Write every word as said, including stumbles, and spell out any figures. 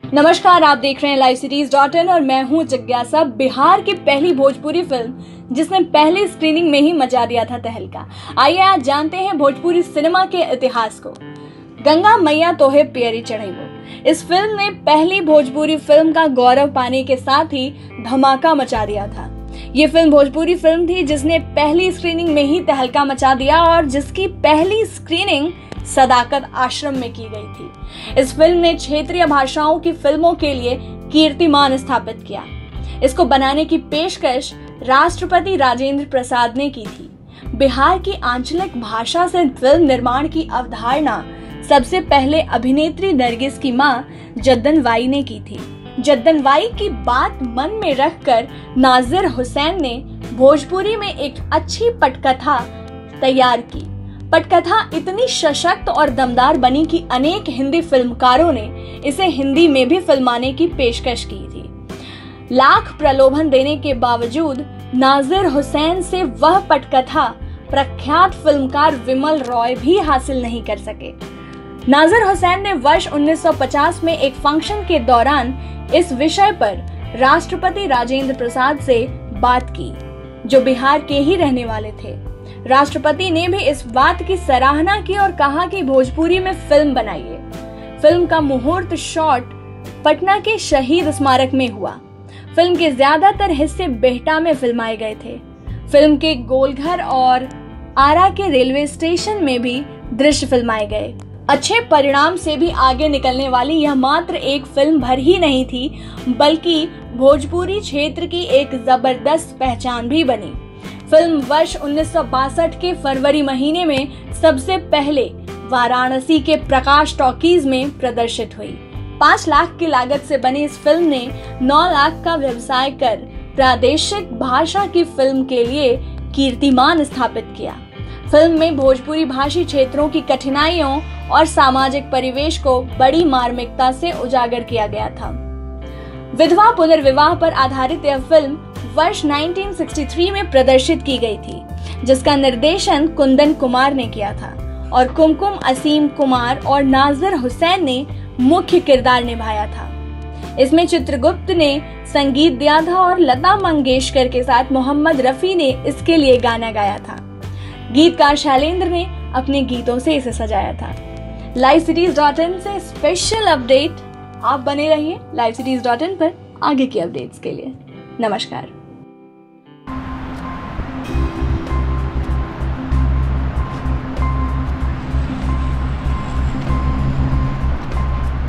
नमस्कार, आप देख रहे हैं लाइव सिटीज डॉट इन और मैं हूं जिज्ञासा। बिहार की पहली भोजपुरी फिल्म जिसने पहली स्क्रीनिंग में ही मचा दिया था तहलका। आइए आज जानते हैं भोजपुरी सिनेमा के इतिहास को। गंगा मैया तोहे पियरी चढ़ैबो। इस फिल्म ने पहली भोजपुरी फिल्म का गौरव पाने के साथ ही धमाका मचा दिया था। ये फिल्म भोजपुरी फिल्म थी जिसने पहली स्क्रीनिंग में ही तहलका मचा दिया और जिसकी पहली स्क्रीनिंग सदाकत आश्रम में की गई थी। इस फिल्म ने क्षेत्रीय भाषाओं की फिल्मों के लिए कीर्तिमान स्थापित किया। इसको बनाने की पेशकश राष्ट्रपति राजेंद्र प्रसाद ने की थी। बिहार की आंचलिक भाषा से फिल्म निर्माण की अवधारणा सबसे पहले अभिनेत्री नरगिस की मां जद्दनवाई ने की थी। जद्दनवाई की बात मन में रखकर नाजिर हुसैन ने भोजपुरी में एक अच्छी पटकथा तैयार की। पटकथा इतनी सशक्त और दमदार बनी कि अनेक हिंदी फिल्मकारों ने इसे हिंदी में भी फिल्माने की पेशकश की थी। लाख प्रलोभन देने के बावजूद नाजिर हुसैन से वह पटकथा प्रख्यात फिल्मकार विमल रॉय भी हासिल नहीं कर सके। नाजिर हुसैन ने वर्ष उन्नीस सौ पचास में एक फंक्शन के दौरान इस विषय पर राष्ट्रपति राजेंद्र प्रसाद से बात की, जो बिहार के ही रहने वाले थे। राष्ट्रपति ने भी इस बात की सराहना की और कहा कि भोजपुरी में फिल्म बनाइए। फिल्म का मुहूर्त शॉट पटना के शहीद स्मारक में हुआ। फिल्म के ज्यादातर हिस्से बिहटा में फिल्माए गए थे। फिल्म के गोलघर और आरा के रेलवे स्टेशन में भी दृश्य फिल्माए गए। अच्छे परिणाम से भी आगे निकलने वाली यह मात्र एक फिल्म भर ही नहीं थी, बल्कि भोजपुरी क्षेत्र की एक जबरदस्त पहचान भी बनी। फिल्म वर्ष उन्नीस सौ बासठ के फरवरी महीने में सबसे पहले वाराणसी के प्रकाश टॉकीज में प्रदर्शित हुई। पाँच लाख की लागत से बनी इस फिल्म ने नौ लाख का व्यवसाय कर प्रादेशिक भाषा की फिल्म के लिए कीर्तिमान स्थापित किया। फिल्म में भोजपुरी भाषी क्षेत्रों की कठिनाइयों और सामाजिक परिवेश को बड़ी मार्मिकता से उजागर किया गया था। विधवा पुनर्विवाह पर आधारित यह फिल्म वर्ष उन्नीस सौ तिरसठ में प्रदर्शित की गई थी, जिसका निर्देशन कुंदन कुमार ने किया था और कुमकुम असीम कुमार और नाजिर हुसैन ने मुख्य किरदार निभाया था। इसमें चित्रगुप्त ने संगीत दिया था और लता मंगेशकर के साथ मोहम्मद रफी ने इसके लिए गाना गाया था। गीतकार शैलेंद्र ने अपने गीतों से इसे सजाया था। लाइव सिटीज डॉट इन से स्पेशल अपडेट आप बने रहिए लाइव सिटीज डॉट इन पर आगे की अपडेट्स के लिए। नमस्कार।